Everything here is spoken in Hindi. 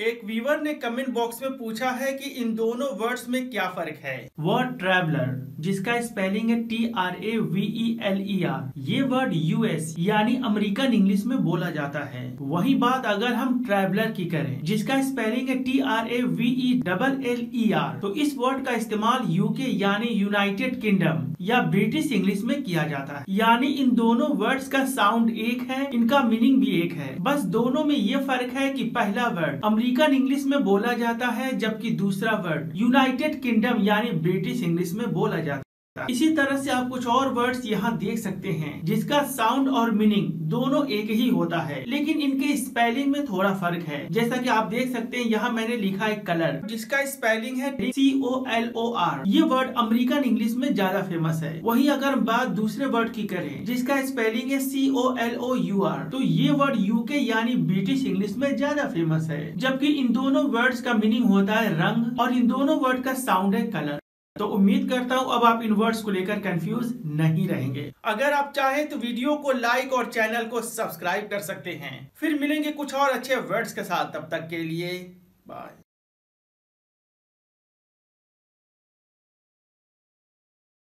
एक व्यूअर ने कमेंट बॉक्स में पूछा है कि इन दोनों वर्ड्स में क्या फर्क है। वर्ड ट्रैवलर, जिसका स्पेलिंग है TRAVELER, ये वर्ड यूएस यानी अमेरिकन इंग्लिश में बोला जाता है। वही बात अगर हम ट्रैवलर की करें, जिसका स्पेलिंग है TRAVELLER, तो इस वर्ड का इस्तेमाल यूके यानी यूनाइटेड किंगडम या ब्रिटिश इंग्लिश में किया जाता है। यानी इन दोनों वर्ड्स का साउंड एक है, इनका मीनिंग भी एक है, बस दोनों में ये फर्क है कि पहला वर्ड अमेरिकन इंग्लिश में बोला जाता है, जबकि दूसरा वर्ड यूनाइटेड किंगडम यानी ब्रिटिश इंग्लिश में बोला जाता है। इसी तरह से आप कुछ और वर्ड्स यहाँ देख सकते हैं जिसका साउंड और मीनिंग दोनों एक ही होता है, लेकिन इनके स्पेलिंग में थोड़ा फर्क है। जैसा कि आप देख सकते हैं यहाँ मैंने लिखा है कलर, जिसका स्पेलिंग है COLOR। ये वर्ड अमेरिकन इंग्लिश में ज्यादा फेमस है। वहीं अगर बात दूसरे वर्ड की करें जिसका स्पेलिंग है COLOUR, तो ये वर्ड यूके यानी ब्रिटिश इंग्लिश में ज्यादा फेमस है, जबकि इन दोनों वर्ड्स का मीनिंग होता है रंग और इन दोनों वर्ड का साउंड है कलर। तो उम्मीद करता हूँ अब आप इन वर्ड्स को लेकर कंफ्यूज नहीं रहेंगे। अगर आप चाहें तो वीडियो को लाइक और चैनल को सब्सक्राइब कर सकते हैं। फिर मिलेंगे कुछ और अच्छे वर्ड्स के साथ, तब तक के लिए बाय।